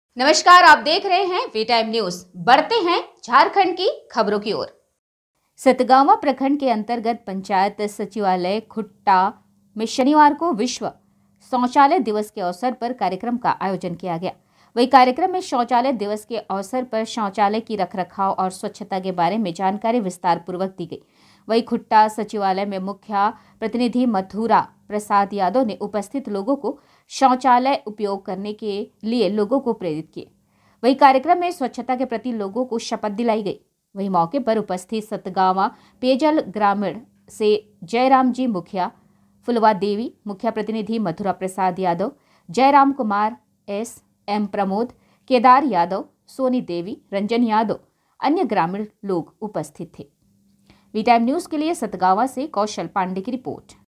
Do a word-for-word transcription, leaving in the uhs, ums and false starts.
नमस्कार, आप देख रहे हैं वी टाइम न्यूज। बढ़ते हैं झारखंड की खबरों की ओर। सतगावा प्रखंड के अंतर्गत पंचायत सचिवालय खुट्टा में शनिवार को विश्व शौचालय दिवस के अवसर पर कार्यक्रम का आयोजन किया गया। वही कार्यक्रम में शौचालय दिवस के अवसर पर शौचालय की रखरखाव और स्वच्छता के बारे में जानकारी विस्तार पूर्वक दी गई। वही खुट्टा सचिवालय में मुख्य प्रतिनिधि मथुरा प्रसाद यादव ने उपस्थित लोगों को शौचालय उपयोग करने के लिए लोगों को प्रेरित किए। वही कार्यक्रम में स्वच्छता के प्रति लोगों को शपथ दिलाई गई। वही मौके पर उपस्थित सतगावा पेयजल ग्रामीण से जयराम जी मुखिया, फुलवा देवी, मुख्य प्रतिनिधि मथुरा प्रसाद यादव, जयराम कुमार, एस एम प्रमोद, केदार यादव, सोनी देवी, रंजन यादव, अन्य ग्रामीण लोग उपस्थित थे। वी टाइम न्यूज के लिए सतगावा से कौशल पांडे की रिपोर्ट।